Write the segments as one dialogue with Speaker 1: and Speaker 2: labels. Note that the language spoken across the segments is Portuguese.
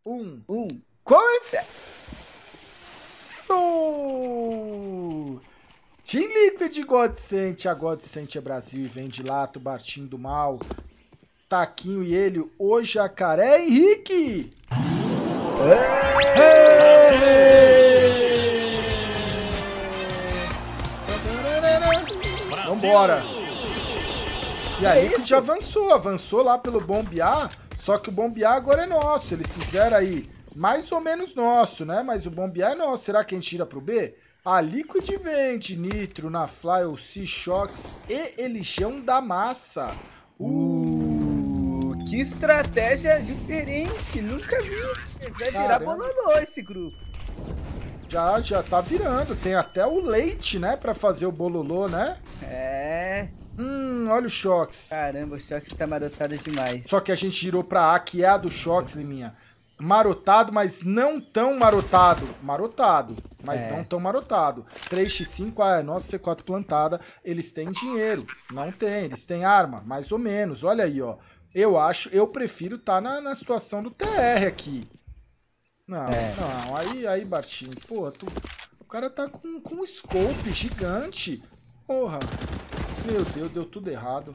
Speaker 1: Começou! Team Liquid Godsent, a Godsent é Brasil e vem de Lato, Bartinho do Mal, Taquinho e ele, o Jacaré Henrique! Vambora! E a Liquid avançou lá pelo bombear, só que o bombear agora é nosso, eles fizeram aí mais ou menos nosso, né? Mas o bombear é nosso, será que a gente tira pro B? A Liquid vende Nitro, Nafly, o C-Shox e Eligião da Massa.
Speaker 2: Que estratégia diferente, nunca vi. Vai virar bololô esse grupo.
Speaker 1: Já tá virando, tem até o leite, né, pra fazer o bololô, né?
Speaker 2: É.
Speaker 1: Olha o Shox.
Speaker 2: Caramba, o Shox tá marotado demais.
Speaker 1: Só que a gente girou pra A, que é a do Shox, Liminha. Marotado, mas não tão marotado. Marotado, mas não tão marotado. 3x5, nossa C4 plantada. Eles têm dinheiro. Não tem, eles têm arma, mais ou menos. Olha aí, ó. Eu prefiro estar na situação do TR aqui. Não, aí, Bartinho. Pô, o cara tá com um scope gigante. Porra. Meu Deus, deu tudo errado.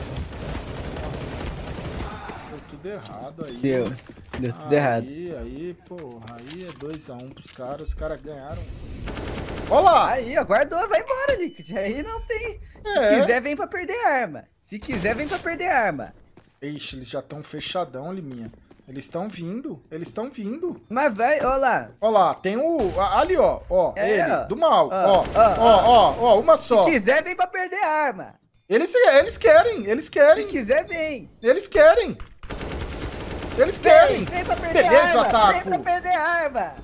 Speaker 1: Deu tudo errado aí.
Speaker 2: Deu tudo errado.
Speaker 1: Aí, porra, aí é 2x1 pros caras, os caras ganharam. Olá!
Speaker 2: Aí, aguardou, vai embora, Liquid. Aí não tem. Se quiser, vem pra perder arma. Se quiser, vem pra perder arma.
Speaker 1: Ixi, eles já estão fechadão, Liminha. Eles estão vindo,
Speaker 2: Mas vai, ó lá.
Speaker 1: Ó lá, tem o... Ali, ó, ele,
Speaker 2: ó.
Speaker 1: do mal. Ó, uma só.
Speaker 2: Se quiser, vem pra perder arma.
Speaker 1: Eles querem.
Speaker 2: Se quiser, vem.
Speaker 1: Eles querem.
Speaker 2: Vem pra perder
Speaker 1: Beleza,
Speaker 2: arma.
Speaker 1: Taco.
Speaker 2: Vem pra perder arma.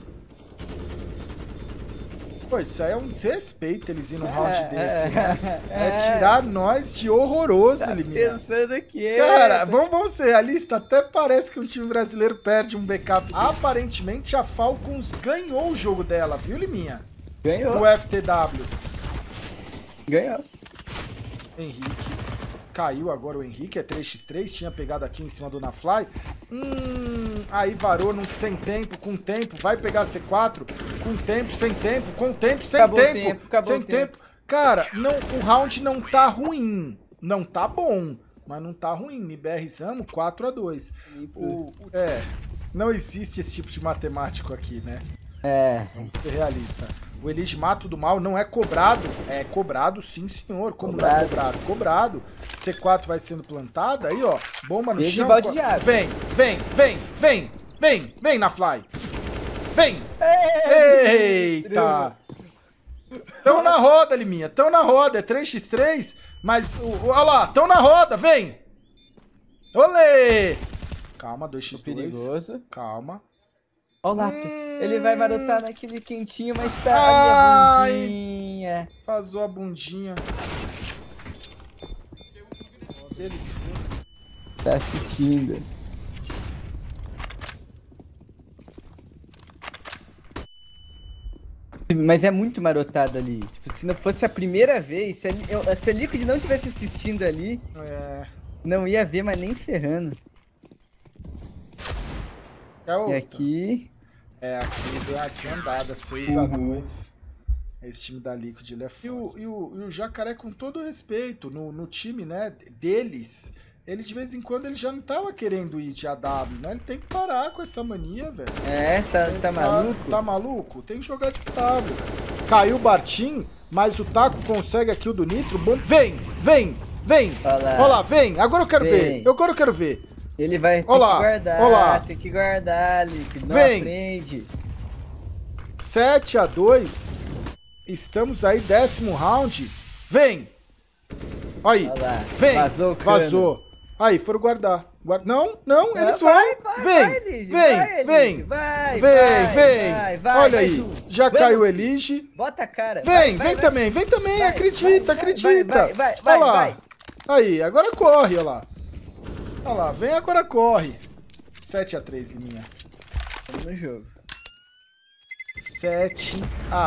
Speaker 1: Pô, isso aí é um desrespeito eles irem num round desse, né? É tirar nós de horroroso, Liminha.
Speaker 2: Pensando que
Speaker 1: Cara, vamos ser realistas, até parece que um time brasileiro perde um backup. Aparentemente a Falcons ganhou o jogo dela, viu, Liminha?
Speaker 2: Ganhou.
Speaker 1: O FTW.
Speaker 2: Ganhou.
Speaker 1: Henrique. Caiu agora o Henrique, é 3x3, tinha pegado aqui em cima do Nafly. Aí varou sem tempo, com tempo, vai pegar C4, com tempo, sem tempo, com tempo, sem tempo, sem tempo. Cara, o round não tá ruim, não tá bom, mas não tá ruim. MBRzamos 4x2. Não existe esse tipo de matemático aqui, né? Vamos ser realistas. O Elige Mato do Mal não é cobrado. É cobrado, sim, senhor. Como não é cobrado? Cobrado. C4 vai sendo plantada. Aí, ó. Bomba no chão. Vem, Nafly. Vem. Eita. Tão na roda, Liminha. Tão na roda. É 3x3. Mas, olha lá. Tão na roda. Vem. Olê. Calma, 2x2.
Speaker 2: Perigoso.
Speaker 1: Calma.
Speaker 2: Ó o Lato. Ele vai marotar naquele quentinho, mas tá ali a bundinha.
Speaker 1: Vazou a bundinha.
Speaker 2: Tá assistindo. Mas é muito marotado ali. Tipo, se não fosse a primeira vez, se a Liquid não tivesse assistindo ali, não ia ver, mas nem ferrando. E aqui...
Speaker 1: aqui deu uma andada, 6x2. Esse time da Liquid, ele é forte. E o Jacaré, com todo respeito, no time, né, deles, ele de vez em quando ele já não tava querendo ir de AW, né? Ele tem que parar com essa mania, velho.
Speaker 2: Tá maluco?
Speaker 1: Tá maluco? Tem que jogar de W. Caiu o Bartim, mas o Taco consegue aqui o do Nitro. Bom, vem! Olha lá, vem! Agora eu quero ver.
Speaker 2: Ele vai ter que guardar, tem que guardar, Liquid, não aprende.
Speaker 1: 7x2, estamos aí, 10º round, vem! Aí, vem! Vazou. Aí, foram guardar. Não, eles vão! Vem! Olha aí, já caiu o Elige.
Speaker 2: Bota a cara.
Speaker 1: Vem também, acredita. Olha lá. Aí, agora corre, olha lá. Olha lá, vem agora, corre. 7x3, Liminha.
Speaker 2: Estamos no jogo.
Speaker 1: 7x3,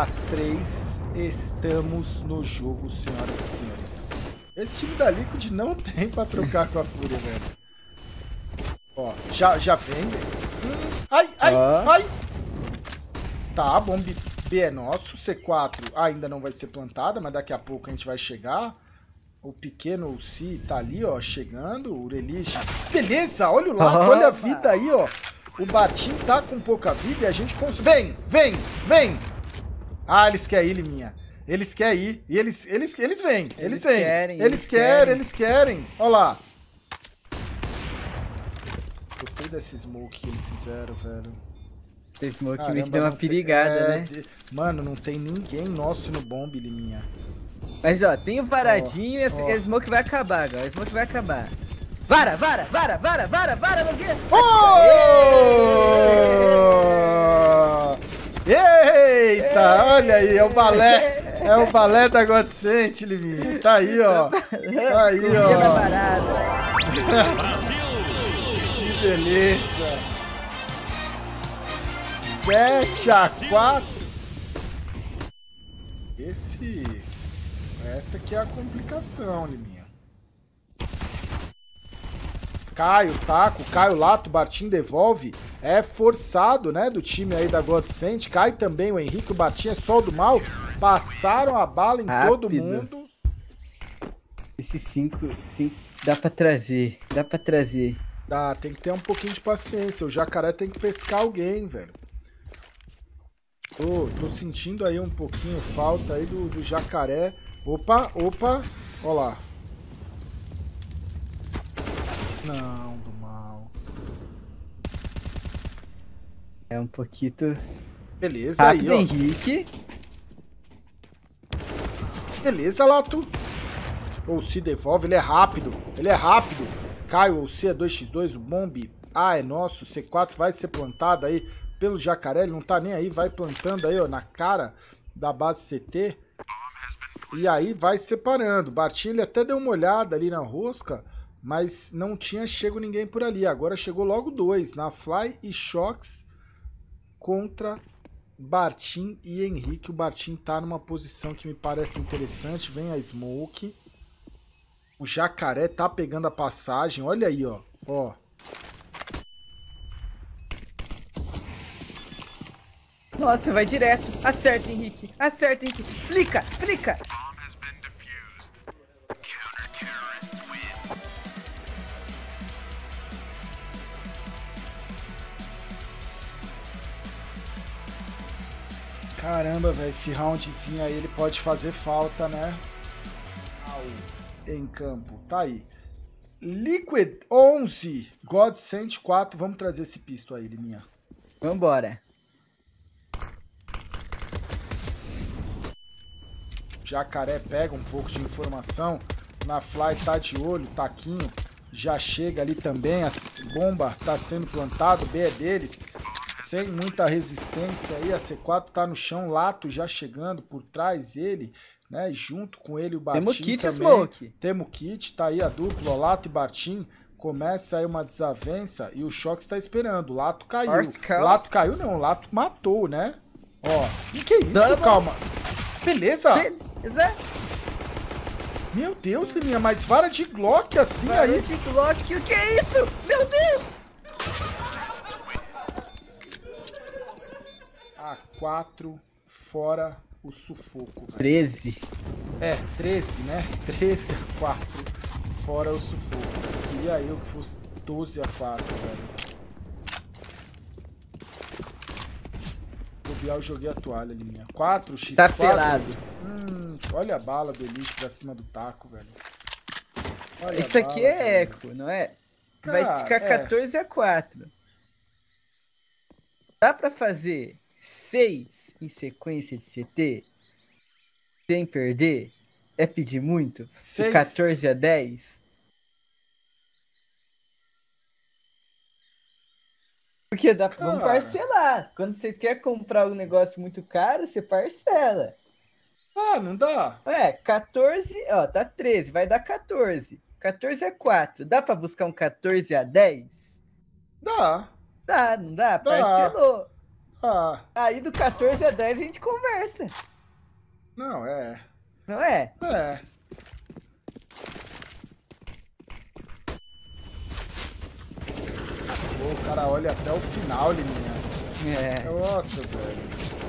Speaker 1: estamos no jogo, senhoras e senhores. Esse time da Liquid não tem pra trocar com a Fúria, velho. Ó, já vem, velho. Ai, ai, ai. Tá, bomba B é nosso. C4 ainda não vai ser plantada, mas daqui a pouco a gente vai chegar. O pequeno C tá ali, ó, chegando. O Urelish. Beleza, olha o lado, olha a vida aí, ó. O Bartim tá com pouca vida e a gente consegue... Vem! Ah, eles querem ir, Liminha. Eles querem ir. E eles vêm. Eles querem. Olha lá. Gostei desse smoke que eles fizeram, velho.
Speaker 2: Esse smoke meio que deu uma perigada, né?
Speaker 1: Mano, não tem ninguém nosso no bomb, Liminha.
Speaker 2: Mas, ó, tem o varadinho e esse smoke vai acabar, galera. O smoke vai acabar. Vara, Nogueira!
Speaker 1: Oh! Eita, olha aí, é o balé. É o balé da Godsent, Liminha. Tá aí, ó. Tá aí, ó. Que beleza. 7-4. Essa aqui é a complicação, Liminha. Caio, Taco, Caio Lato, Bartim devolve. É forçado, né, do time aí da Godsent. Cai também o Henrique, o Bartim é só o do mal. Passaram a bala em todo mundo.
Speaker 2: Esse 5 dá pra trazer,
Speaker 1: Dá, tem que ter um pouquinho de paciência. O Jacaré tem que pescar alguém, velho. Tô sentindo aí um pouquinho falta aí do Jacaré. Opa. Ó lá. Não, do mal.
Speaker 2: É um pouquinho...
Speaker 1: Beleza,
Speaker 2: rápido,
Speaker 1: aí, ó.
Speaker 2: Henrique.
Speaker 1: Beleza, Lato. Ou se devolve, ele é rápido. Caio, ou C é 2x2, o bomb A é nosso. C4 vai ser plantado aí pelo Jacaré. Ele não tá nem aí, vai plantando aí, ó, na cara da base CT. E aí vai separando. Bartim, ele até deu uma olhada ali na rosca, mas não tinha chego ninguém por ali. Agora chegou logo 2, na Fly e Shox contra Bartim e Henrique. O Bartim tá numa posição que me parece interessante. Vem a Smoke. O Jacaré tá pegando a passagem. Olha aí, ó.
Speaker 2: Nossa, vai direto. Acerta, Henrique. Flica.
Speaker 1: Caramba, velho. Esse roundzinho aí, ele pode fazer falta, né? Em campo. Tá aí. Liquid 11. Godsent 4. Vamos trazer esse pisto aí, Liminha.
Speaker 2: Vambora.
Speaker 1: Jacaré pega um pouco de informação. Na Fly tá de olho. Taquinho já chega ali também. A bomba tá sendo plantada. O B é deles. Sem muita resistência aí. A C4 tá no chão. Lato já chegando por trás ele, né? Junto com ele o Bartim
Speaker 2: Temos kit
Speaker 1: também.
Speaker 2: Smoke.
Speaker 1: Temos kit. Tá aí a dupla. O Lato e Bartim. Começa aí uma desavença. E o Shox tá esperando. O Lato caiu. O Lato caiu não. O Lato matou, né? Ó. Que isso? Calma. Beleza? Meu Deus, Liminha, mas vara de Glock assim
Speaker 2: vara
Speaker 1: aí.
Speaker 2: De Glock, o que é isso? Meu Deus!
Speaker 1: A4 fora o sufoco. Velho.
Speaker 2: 13.
Speaker 1: É, 13, né? 13-4 fora o sufoco. Queria eu que fosse 12-4, velho. Eu joguei a toalha, Liminha. 4x4.
Speaker 2: Tá pelado.
Speaker 1: Olha a bala do Elite pra cima do taco, velho. Olha
Speaker 2: isso aqui bala, é eco, não é? Cara, vai ficar 14-4. Dá pra fazer 6 em sequência de CT sem perder? É pedir muito? 14-10? Porque dá, vamos parcelar. Quando você quer comprar um negócio muito caro, você parcela.
Speaker 1: Ah, não dá?
Speaker 2: 14, ó, tá 13, vai dar 14. 14-4. Dá pra buscar um 14-10?
Speaker 1: Dá.
Speaker 2: Dá, não dá? Parcelou.
Speaker 1: Ah.
Speaker 2: Aí do 14-10 a gente conversa.
Speaker 1: Não, é.
Speaker 2: Não é?
Speaker 1: É. Pô, o cara olha até o final, Liminha. Nossa, velho.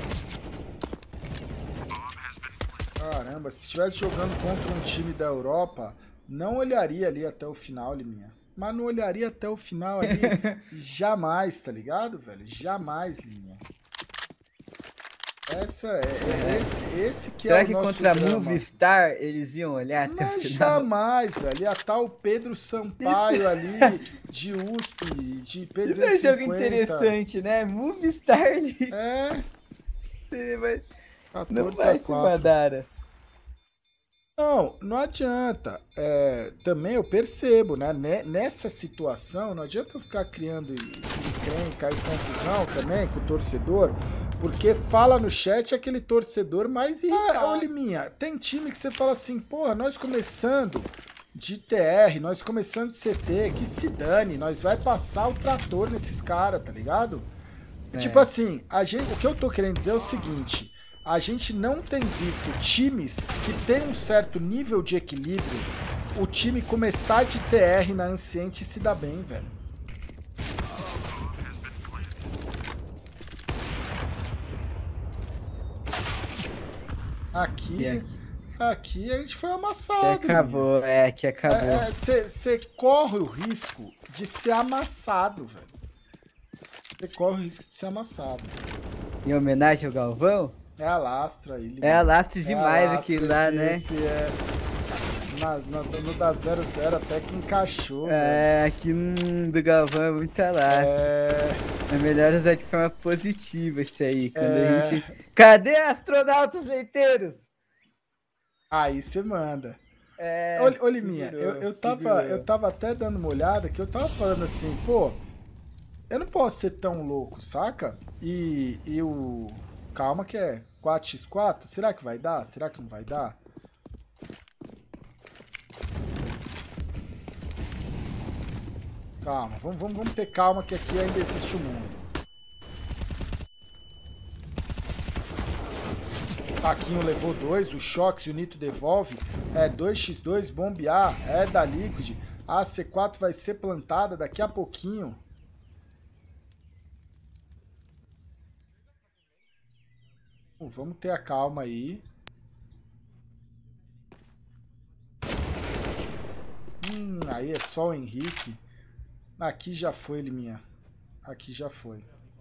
Speaker 1: Caramba, se estivesse jogando contra um time da Europa, não olharia ali até o final, Liminha. Mas não olharia até o final ali jamais, tá ligado, velho? Jamais, Liminha. Esse que
Speaker 2: Será
Speaker 1: é o
Speaker 2: que
Speaker 1: nosso
Speaker 2: contra a
Speaker 1: drama.
Speaker 2: Movistar eles iam olhar até o final?
Speaker 1: Jamais, velho. Ia estar o Pedro Sampaio ali, de USP, de P250.
Speaker 2: Isso é um jogo interessante, né? Movistar ali. Você vai... Não vai se mandar.
Speaker 1: Não adianta. Também eu percebo, né? Nessa situação, não adianta eu ficar criando encrenca e confusão também com o torcedor, porque fala no chat aquele torcedor mais irritado. Olha, minha, tem time que você fala assim, porra, nós começando de TR, nós começando de CT, que se dane, nós vai passar o trator nesses caras, tá ligado? Tipo assim, o que eu tô querendo dizer é o seguinte... A gente não tem visto times que tem um certo nível de equilíbrio, o time começar de TR na Anciente e se dar bem, velho. Aqui a gente foi amassado.
Speaker 2: Aqui acabou, aqui acabou.
Speaker 1: Você corre o risco de ser amassado, velho. Você corre o risco de ser amassado.
Speaker 2: Em homenagem ao Galvão?
Speaker 1: É a Lastra aí.
Speaker 2: É a Lastra demais aquilo lá, né?
Speaker 1: No da 0-0 até que encaixou.
Speaker 2: Aqui do Galvão é muita Lastra. É melhor usar de forma positiva isso aí. Quando a gente... Cadê astronautas leiteiros?
Speaker 1: Aí você manda. Olha, minha, eu tava até dando uma olhada que eu tava falando assim, pô, eu não posso ser tão louco, saca? E o... Calma que é 4x4. Será que vai dar? Será que não vai dar? Calma, vamos ter calma que aqui ainda existe o mundo. Taquinho levou 2, o Shox e o Nito devolve. 2x2, bombear, da Liquid. A C4 vai ser plantada daqui a pouquinho. Vamos ter a calma aí. Aí é só o Henrique. Aqui já foi, Liminha. Aqui já foi.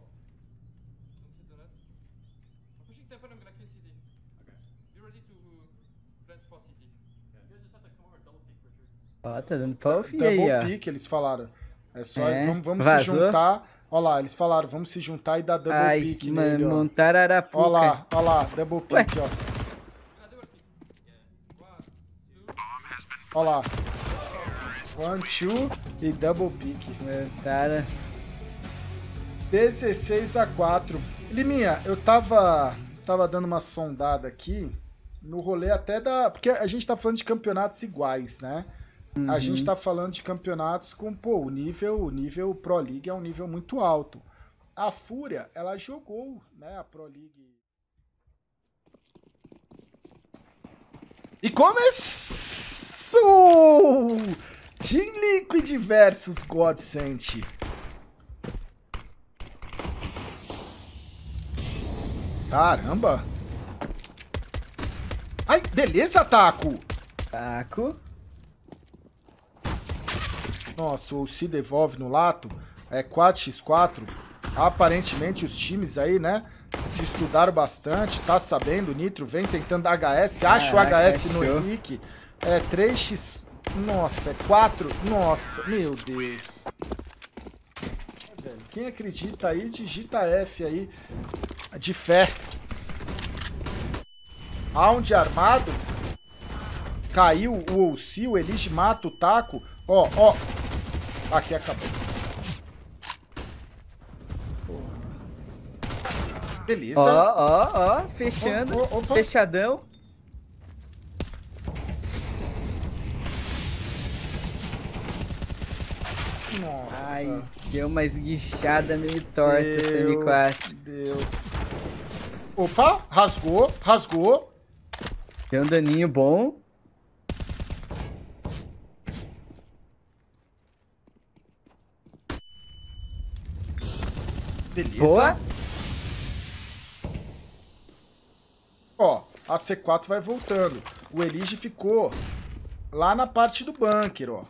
Speaker 2: Ó, tá dando pra ouvir aí, ó.
Speaker 1: Double pick, eles falaram. Vamos se juntar. Olha lá, eles falaram, vamos se juntar e dar double pick nele, ó.
Speaker 2: Montar Arapuca.
Speaker 1: Olha lá, double pick, ó. Olha lá. 1, 2 e double pick.
Speaker 2: Cara.
Speaker 1: 16-4. Liminha, eu tava dando uma sondada aqui no rolê até da... Porque a gente tá falando de campeonatos iguais, né? A gente tá falando de campeonatos com, pô, o nível Pro League é um nível muito alto. A Fúria, ela jogou, né, a Pro League. E começou! Team Liquid versus Godsent. Caramba! Ai, beleza, Taco!
Speaker 2: Taco.
Speaker 1: Nossa, o se devolve no lato. 4x4. Aparentemente os times aí, né, se estudaram bastante, tá sabendo. O Nitro vem tentando HS, acha o HS no Henrique. 3x... Nossa, 4... Nossa, meu Deus. Quem acredita aí, digita F aí, de fé. Round armado. Caiu o OC, o Elige mata o Taco. Ó. Aqui acabou. Beleza.
Speaker 2: Ó. Fechando. Fechadão.
Speaker 1: Nossa.
Speaker 2: Ai, deu uma esguichada meio torta esse M4.
Speaker 1: Deu. Opa, rasgou.
Speaker 2: Deu um daninho bom.
Speaker 1: Beleza.
Speaker 2: Boa.
Speaker 1: Ó, a C4 vai voltando. O Elige ficou lá na parte do bunker, ó.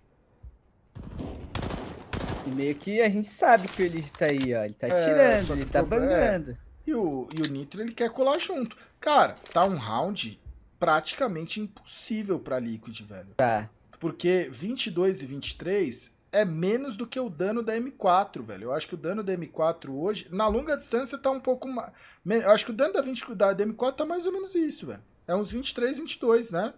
Speaker 2: E meio que a gente sabe que o Elige tá aí, ó. Ele tá tirando, ele tá bangando.
Speaker 1: E o Nitro, ele quer colar junto. Cara, tá um round praticamente impossível pra Liquid, velho.
Speaker 2: Tá.
Speaker 1: Porque 22 e 23 é menos do que o dano da M4, velho. Eu acho que o dano da M4 hoje, na longa distância, tá um pouco mais... Eu acho que o dano da M4 tá mais ou menos isso, velho. É uns 23, 22, né?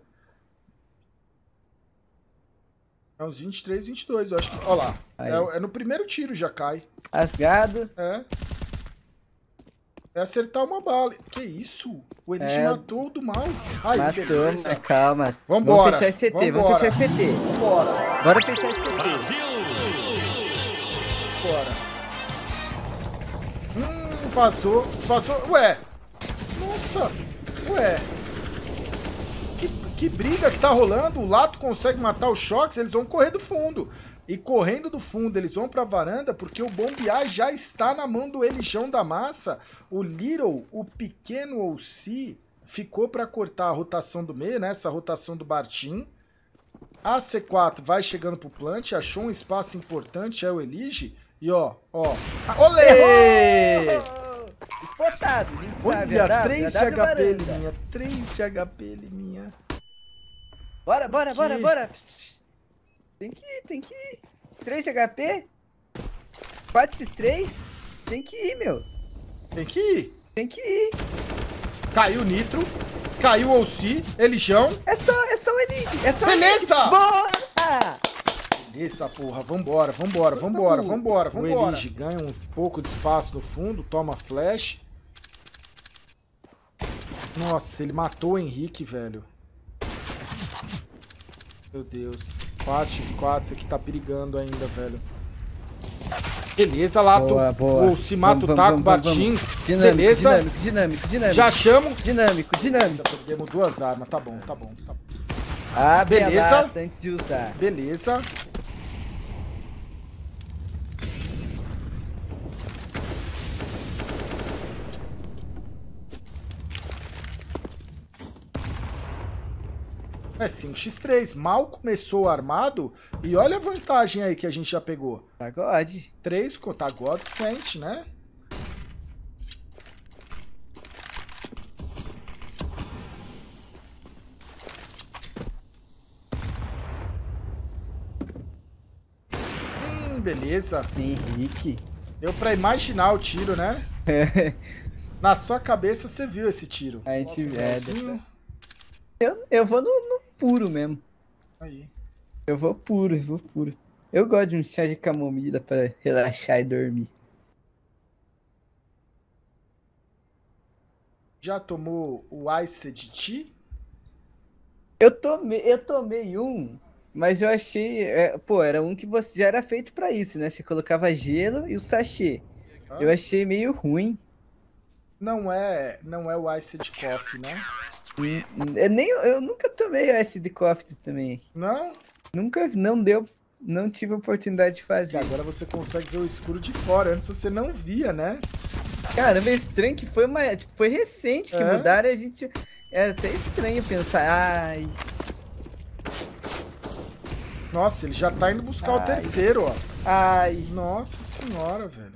Speaker 1: É uns 23, 22, eu acho que... Ó lá. É no primeiro tiro já cai.
Speaker 2: Rasgado.
Speaker 1: É acertar uma bala. Que isso? O Elige matou o do mal. Aí,
Speaker 2: matou,
Speaker 1: beleza.
Speaker 2: calma.
Speaker 1: Vambora.
Speaker 2: Vamos fechar esse CT, vamos fechar esse CT.
Speaker 1: Vambora.
Speaker 2: Bora fechar esse CT.
Speaker 3: Brasil!
Speaker 1: Bora. Vazou. Vazou. Ué. Nossa. Ué. Que briga que tá rolando. O Lato consegue matar os Shox. Eles vão correr do fundo. E correndo do fundo, eles vão pra varanda porque o bombear já está na mão do Elijão da Massa. O Little, o pequeno OC, ficou pra cortar a rotação do meio, né? Essa rotação do Bartim. A C4 vai chegando pro plant, achou um espaço importante, é o Elige. E ó. Olê!
Speaker 2: Exportado, a gente
Speaker 1: Olha,
Speaker 2: sabe.
Speaker 1: 3 de HP, Liminha. 3 de HP, Liminha.
Speaker 2: Bora. Tem que ir. 3 de HP? 4x3? Tem que ir, meu.
Speaker 1: Tem que ir. Caiu o Nitro. Caiu o OC. Elijão.
Speaker 2: É só o Elige.
Speaker 1: Beleza!
Speaker 2: Bora!
Speaker 1: Beleza, porra. Vambora. O Elige ganha um pouco de espaço no fundo. Toma flash. Nossa, ele matou o Henrique, velho. Meu Deus. 4x4, esse aqui tá brigando ainda, velho. Beleza, Lato.
Speaker 2: Boa.
Speaker 1: O se mata o taco, Bartim. Beleza.
Speaker 2: Dinâmico.
Speaker 1: Já chamo.
Speaker 2: Dinâmico.
Speaker 1: Perdemos 2 armas. Tá bom.
Speaker 2: Beleza. Antes de usar.
Speaker 1: Beleza. É 5x3. Mal começou o armado. E olha a vantagem aí que a gente já pegou.
Speaker 2: Tá God.
Speaker 1: 3 tá God sente, né? Beleza.
Speaker 2: Henrique.
Speaker 1: Deu pra imaginar o tiro, né? Na sua cabeça você viu esse tiro.
Speaker 2: A gente vê. Eu vou no puro mesmo.
Speaker 1: Aí.
Speaker 2: Eu vou puro. Eu gosto de um chá de camomila pra relaxar e dormir.
Speaker 1: Já tomou o Iced Tea?
Speaker 2: Eu tomei um, mas eu achei... era um que você já era feito pra isso, né? Você colocava gelo e o sachê. Eu achei meio ruim.
Speaker 1: Não é o Iced Coffee, né?
Speaker 2: Eu nunca tomei o Iced Coffee também.
Speaker 1: Não?
Speaker 2: Não tive a oportunidade de fazer.
Speaker 1: E agora você consegue ver o escuro de fora. Antes você não via, né?
Speaker 2: Caramba, é estranho que foi recente que mudaram e a gente... Era até estranho pensar, ai...
Speaker 1: Nossa, ele já tá indo buscar o terceiro, ó.
Speaker 2: Ai.
Speaker 1: Nossa senhora, velho.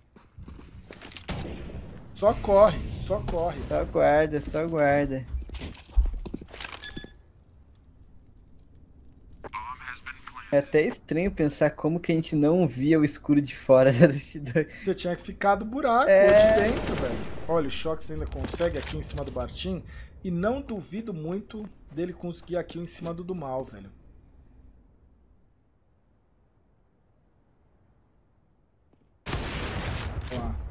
Speaker 1: Só corre.
Speaker 2: Só guarda. É até estranho pensar como que a gente não via o escuro de fora da bastidor.
Speaker 1: Você tinha que ficar do buraco de dentro, velho. Olha, o Shox ainda consegue aqui em cima do Bartim. E não duvido muito dele conseguir aqui em cima do mal, velho. Vamos lá.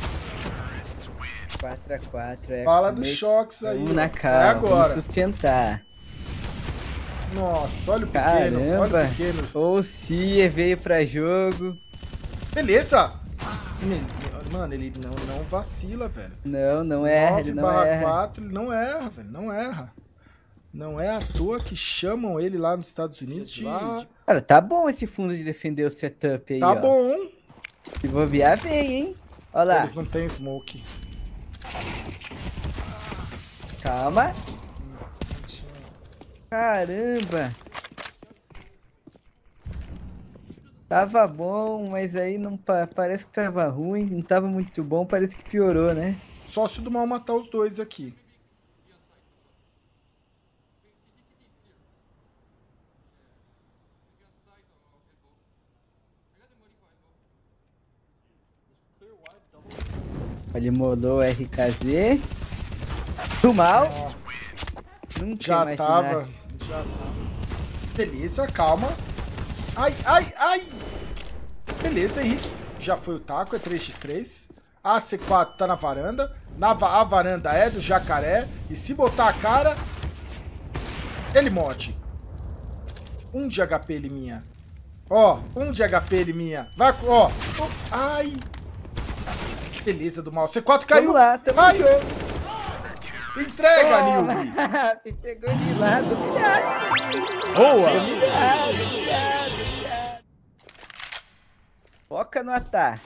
Speaker 2: 4x4.
Speaker 1: Fala do Shox aí.
Speaker 2: Vamos na cara,
Speaker 1: agora.
Speaker 2: Vamos sustentar.
Speaker 1: Nossa, olha o pequeno.
Speaker 2: Caramba.
Speaker 1: Olha o pequeno.
Speaker 2: Ou se veio pra jogo.
Speaker 1: Beleza. Mano, ele não vacila, velho.
Speaker 2: Não erra, ele não erra.
Speaker 1: 4, ele não erra, velho. Não erra. Não é à toa que chamam ele lá nos Estados Unidos de...
Speaker 2: Cara, tá bom esse fundo de defender o setup aí,
Speaker 1: Tá
Speaker 2: ó.
Speaker 1: bom.
Speaker 2: Se bobear, vem, hein? Olha lá.
Speaker 1: Eles não têm smoke.
Speaker 2: Calma. Caramba. Tava bom, mas aí não parece que tava ruim. Não tava muito bom, parece que piorou, né?
Speaker 1: Só se o do mal matar os dois aqui.
Speaker 2: Ele molou o RKZ. Do mal. Nunca
Speaker 1: Já
Speaker 2: imaginar.
Speaker 1: tava. Já tava. Beleza, calma. Ai, ai, ai. Beleza, Henrique. Já foi o taco, é 3x3. A C4 tá na varanda. A varanda é do jacaré. E se botar a cara, ele morte. 1 de HP ele minha. Ó, 1 de HP ele minha. Vai, ó. Ai. Beleza do mal. C4 caiu.
Speaker 2: Vamos lá,
Speaker 1: vai. Entrega, Nilve.
Speaker 2: Me pegou de lado.
Speaker 1: Boa.
Speaker 2: Foca no ataque.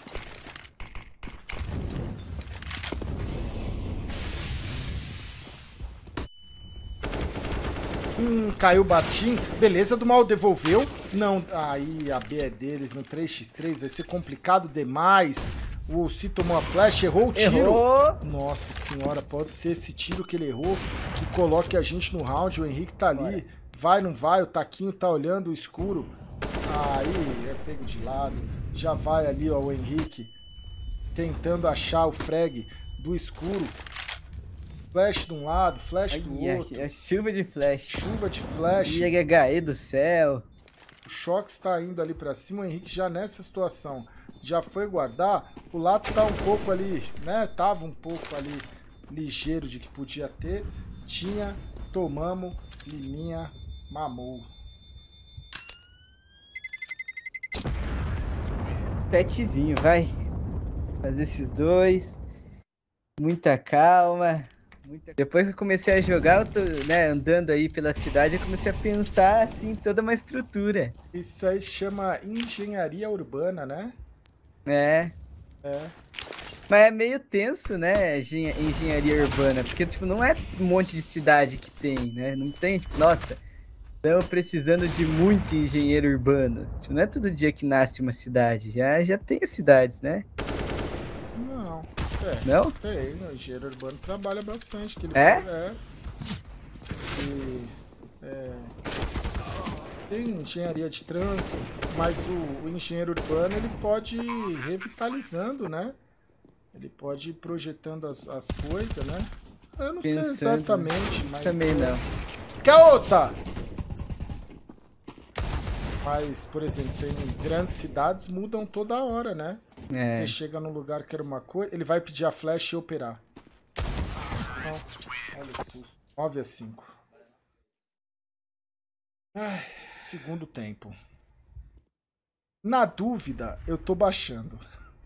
Speaker 1: Caiu o batim. Beleza, do mal devolveu. Não, aí a B é deles no 3x3. Vai ser complicado demais. O C tomou a flash, errou o tiro.
Speaker 2: Errou.
Speaker 1: Nossa senhora, pode ser esse tiro que ele errou que coloque a gente no round. O Henrique tá ali. Bora. Vai, não vai. O Taquinho tá olhando o escuro. Aí, é pego de lado. Já vai ali, ó, o Henrique. Tentando achar o frag do escuro. Flash de um lado, flash do outro.
Speaker 2: É chuva de flash.
Speaker 1: Chuva de flash.
Speaker 2: IHE do céu.
Speaker 1: O Choque está indo ali pra cima. O Henrique já nessa situação já foi guardar. O Lato tá um pouco ali, né? Tava um pouco ali ligeiro de que podia ter. Tinha, tomamos, Liminha, mamou.
Speaker 2: Petzinho, vai. Fazer esses dois. Muita calma. Depois que eu comecei a jogar, eu tô, né, andando aí pela cidade, eu comecei a pensar, assim, toda uma estrutura.
Speaker 1: Isso aí se chama engenharia urbana, né?
Speaker 2: É. Mas é meio tenso, né, engenharia urbana, porque, tipo, não é um monte de cidade que tem, né? Não tem, tipo, nossa, estamos precisando de muito engenheiro urbano. Tipo, não é todo dia que nasce uma cidade, já tem as cidades, né?
Speaker 1: Não.
Speaker 2: Não?
Speaker 1: Tem, o engenheiro urbano trabalha bastante. Que ele tem engenharia de trânsito, mas o engenheiro urbano ele pode ir revitalizando, né? Ele pode ir projetando as coisas, né? Eu não sei exatamente, mas...
Speaker 2: Também não.
Speaker 1: Quer outra? Mas, por exemplo, tem grandes cidades mudam toda hora, né? Você chega num lugar que era uma coisa, ele vai pedir a flash e operar. Então, olha isso. 9-5. Ai, segundo tempo. Na dúvida, eu tô baixando.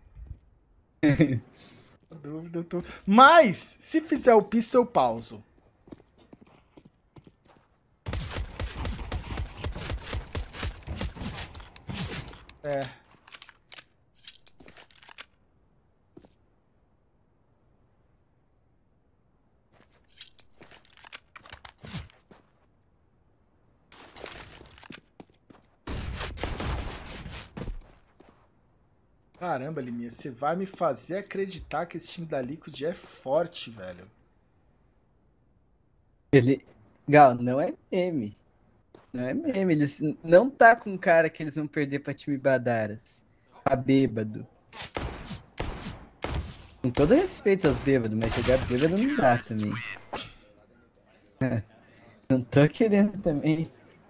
Speaker 1: Na dúvida, eu tô... Mas, se fizer o pisto, eu pauso. Caramba, Liminha, você vai me fazer acreditar que esse time da Liquid é forte, velho.
Speaker 2: Gal, não é meme. Não é meme. Eles não tá com cara que eles vão perder pra time Badaras. Tá bêbado. Com todo respeito aos bêbados, mas jogar bêbado não dá também. Não tô querendo também.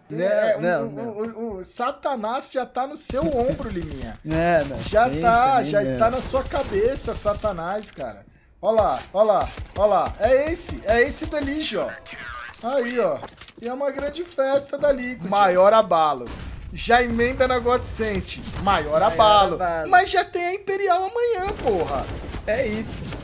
Speaker 1: O Satanás já tá no seu ombro, Liminha.
Speaker 2: Não,
Speaker 1: já tá, já está na sua cabeça, Satanás, cara. Ó lá, ó lá, ó lá. É esse dali, ó. Aí, ó. E é uma grande festa dali. Maior abalo. Já emenda na Godsent. Maior abalo. Mas já tem a Imperial amanhã, porra.
Speaker 2: É isso.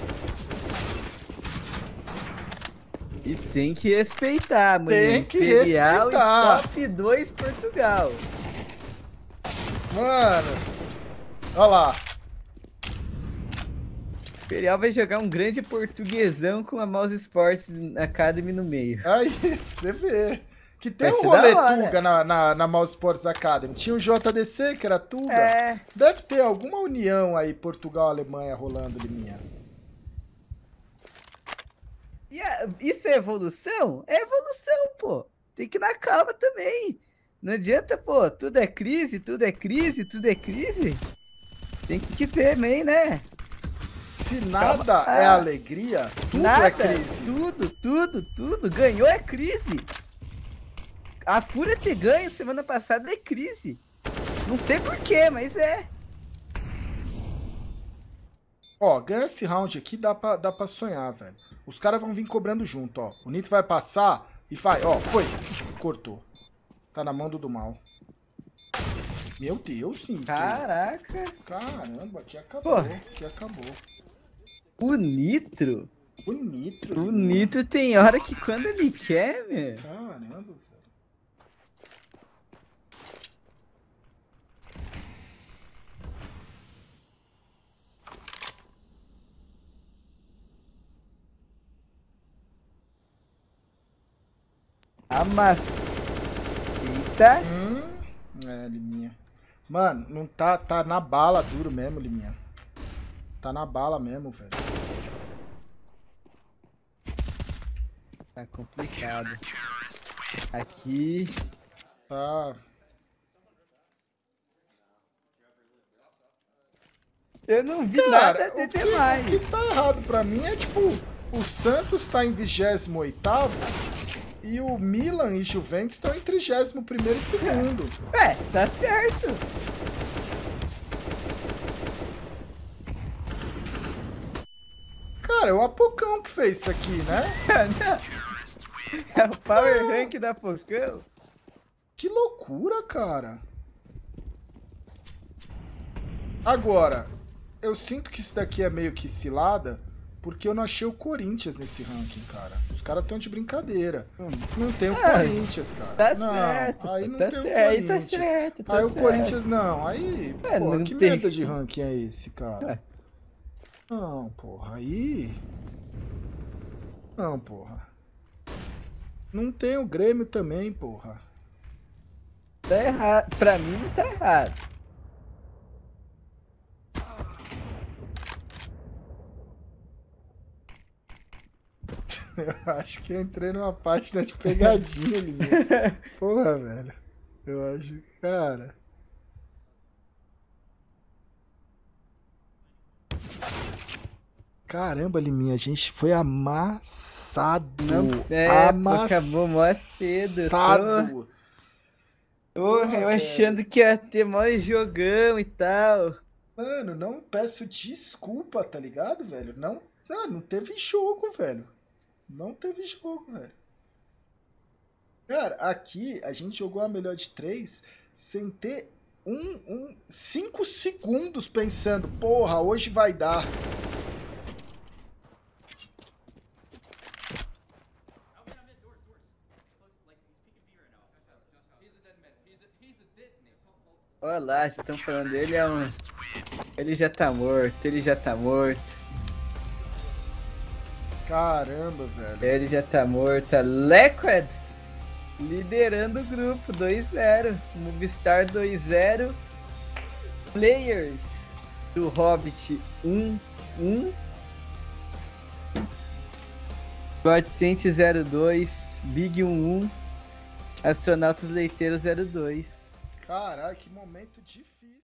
Speaker 2: E tem que respeitar, mano.
Speaker 1: Tem que
Speaker 2: Imperial
Speaker 1: respeitar.
Speaker 2: E top 2 Portugal.
Speaker 1: Mano. Olha lá.
Speaker 2: Imperial vai jogar um grande portuguesão com a Mouse Sports Academy no meio.
Speaker 1: Aí, você vê. Que tem
Speaker 2: Vai
Speaker 1: um
Speaker 2: ser da
Speaker 1: rolê
Speaker 2: hora.
Speaker 1: Tuga na Mouse Sports Academy. Tinha o JDC, que era Tuga.
Speaker 2: É.
Speaker 1: Deve ter alguma união aí, Portugal-Alemanha, rolando, Liminha.
Speaker 2: Isso é evolução? É evolução, pô. Tem que ir na calma também. Não adianta, pô, tudo é crise, tudo é crise, tudo é crise. Tem que ter também, né?
Speaker 1: Se nada é alegria, tudo
Speaker 2: Nada,
Speaker 1: é crise.
Speaker 2: Tudo. Ganhou é crise. A Fúria ter ganho semana passada é crise. Não sei porquê, mas é.
Speaker 1: Ó, ganha esse round aqui, dá pra sonhar, velho. Os caras vão vir cobrando junto, ó. O Nito vai passar e vai, ó, foi. Cortou. Tá na mão do mal. Meu Deus, Nito.
Speaker 2: Caraca.
Speaker 1: Caramba, aqui acabou.
Speaker 2: Pô.
Speaker 1: Aqui acabou.
Speaker 2: O Nitro?
Speaker 1: O Nitro.
Speaker 2: O Nitro tem hora que quando ele quer, meu.
Speaker 1: Caramba, velho.
Speaker 2: Amassa. Eita.
Speaker 1: É, Liminha. Mano, não tá na bala duro mesmo, Liminha. Tá na bala mesmo, velho.
Speaker 2: Tá complicado. Aqui.
Speaker 1: Tá.
Speaker 2: Eu não vi
Speaker 1: Cara,
Speaker 2: nada de
Speaker 1: o
Speaker 2: demais.
Speaker 1: que tá errado pra mim é, tipo, o Santos tá em 28º e o Milan e Juventus estão em 31º e segundo.
Speaker 2: É, tá certo.
Speaker 1: Cara, é o Apocão que fez isso aqui, né?
Speaker 2: É o Power Rank da Pocão.
Speaker 1: Que loucura, cara. Agora, eu sinto que isso daqui é meio que cilada, porque eu não achei o Corinthians nesse ranking, cara. Os caras estão de brincadeira. Não tem o Corinthians, cara.
Speaker 2: Tá
Speaker 1: não,
Speaker 2: certo.
Speaker 1: aí não
Speaker 2: tá
Speaker 1: tem o
Speaker 2: certo, aí
Speaker 1: Corinthians.
Speaker 2: tá certo. Tá
Speaker 1: Aí o
Speaker 2: certo.
Speaker 1: Corinthians, não. Aí,
Speaker 2: É,
Speaker 1: porra,
Speaker 2: não
Speaker 1: que
Speaker 2: tem.
Speaker 1: merda de ranking é esse, cara?
Speaker 2: É.
Speaker 1: Não, porra, aí... Não, porra. Não tem o Grêmio também, porra.
Speaker 2: Tá errado. Pra mim não tá errado.
Speaker 1: Eu acho que eu entrei numa página de pegadinha ali. Porra, velho. Eu acho, cara... Caramba, Liminha, a gente foi amassado.
Speaker 2: Acabou mó cedo. Eu achando que ia ter mó jogão e tal.
Speaker 1: Mano, não peço desculpa, tá ligado, velho? Não teve jogo, velho. Não teve jogo, velho. Cara, aqui a gente jogou a melhor de 3 sem ter 5 segundos pensando, porra, hoje vai dar.
Speaker 2: Olha lá, vocês estão falando dele, ele já tá morto, ele já tá morto.
Speaker 1: Caramba, velho.
Speaker 2: Ele já tá morto. A Liquid liderando o grupo, 2-0. Movistar 2-0. Players do Hobbit 1-1. Godsent 02. Big 1-1. Astronautas Leiteiros 02.
Speaker 1: Caraca, que momento difícil.